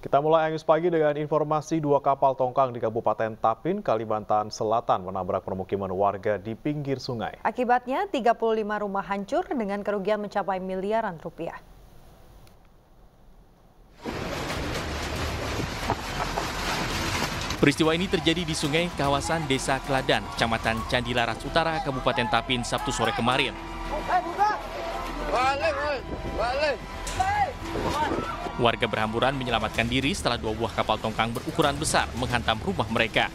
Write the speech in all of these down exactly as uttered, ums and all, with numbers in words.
Kita mulai News Pagi dengan informasi dua kapal tongkang di Kabupaten Tapin, Kalimantan Selatan menabrak permukiman warga di pinggir sungai. Akibatnya tiga puluh lima rumah hancur dengan kerugian mencapai miliaran rupiah. Peristiwa ini terjadi di sungai kawasan Desa Keladan, Kecamatan Candilaras Utara, Kabupaten Tapin, Sabtu sore kemarin. Warga berhamburan menyelamatkan diri setelah dua buah kapal tongkang berukuran besar menghantam rumah mereka.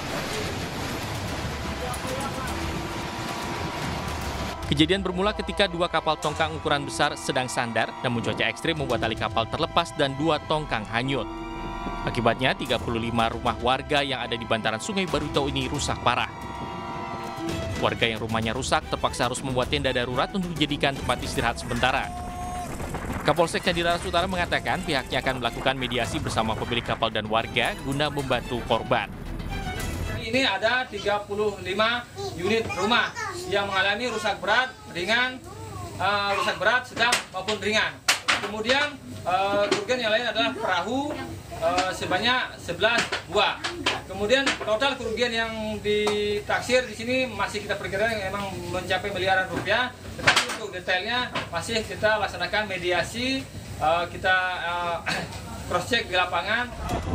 Kejadian bermula ketika dua kapal tongkang ukuran besar sedang sandar, namun cuaca ekstrim membuat tali kapal terlepas dan dua tongkang hanyut. Akibatnya tiga puluh lima rumah warga yang ada di bantaran Sungai Barito ini rusak parah. Warga yang rumahnya rusak terpaksa harus membuat tenda darurat untuk dijadikan tempat istirahat sementara. Kapolsek Candilaras Utara mengatakan pihaknya akan melakukan mediasi bersama pemilik kapal dan warga guna membantu korban. Ini ada tiga puluh lima unit rumah yang mengalami rusak berat, ringan, uh, rusak berat, sedang maupun ringan. Kemudian uh, kerugian yang lain adalah perahu uh, sebanyak sebelas buah. Kemudian total kerugian yang ditaksir di sini masih kita perkirakan yang memang mencapai miliaran rupiah. Tetapi untuk detailnya masih kita laksanakan mediasi, uh, kita uh, cross check di lapangan.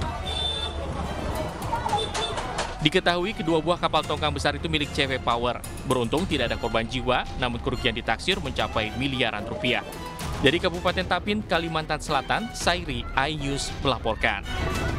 Diketahui kedua buah kapal tongkang besar itu milik C W Power. Beruntung tidak ada korban jiwa, namun kerugian ditaksir mencapai miliaran rupiah. Dari Kabupaten Tapin, Kalimantan Selatan, Sairi, iNews melaporkan.